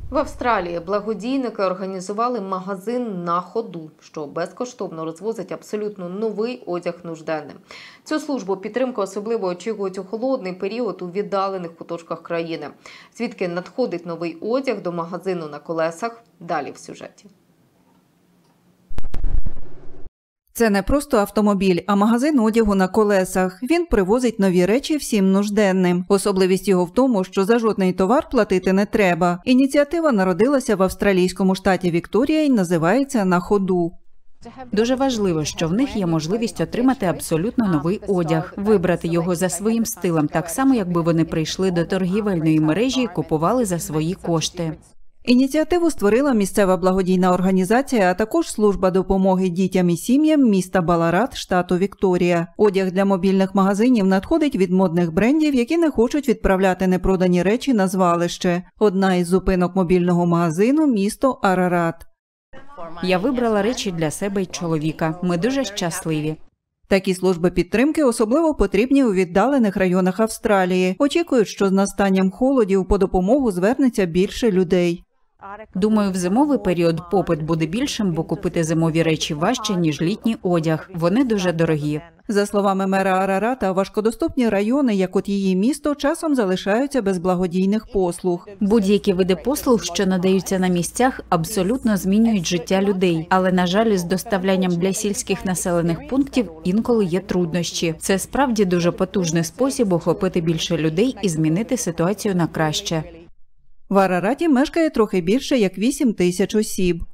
В Австралії благодійники організували магазин «На ходу», що безкоштовно розвозить абсолютно новий одяг нужденним. Цю службу підтримки особливо очікують у холодний період у віддалених куточках країни. Звідки надходить новий одяг до магазину на колесах – далі в сюжеті. Це не просто автомобіль, а магазин одягу на колесах. Він привозить нові речі всім нужденним. Особливість його в тому, що за жодний товар платити не треба. Ініціатива народилася в австралійському штаті Вікторія і називається «На ходу». Дуже важливо, що в них є можливість отримати абсолютно новий одяг, вибрати його за своїм стилем, так само, якби вони прийшли до торгівельної мережі і купували за свої кошти. Ініціативу створила місцева благодійна організація, а також служба допомоги дітям і сім'ям міста Баларат, штату Вікторія. Одяг для мобільних магазинів надходить від модних брендів, які не хочуть відправляти непродані речі на звалище. Одна із зупинок мобільного магазину – місто Арарат. Я вибрала речі для себе й чоловіка. Ми дуже щасливі. Такі служби підтримки особливо потрібні у віддалених районах Австралії. Очікують, що з настанням холодів по допомогу звернеться більше людей. Думаю, в зимовий період попит буде більшим, бо купити зимові речі важче, ніж літній одяг. Вони дуже дорогі. За словами мера Арарата, важкодоступні райони, як от її місто, часом залишаються без благодійних послуг. Будь-які види послуг, що надаються на місцях, абсолютно змінюють життя людей. Але, на жаль, з доставлянням для сільських населених пунктів інколи є труднощі. Це справді дуже потужний спосіб охопити більше людей і змінити ситуацію на краще. В Арараті мешкає трохи більше як 8 тисяч осіб.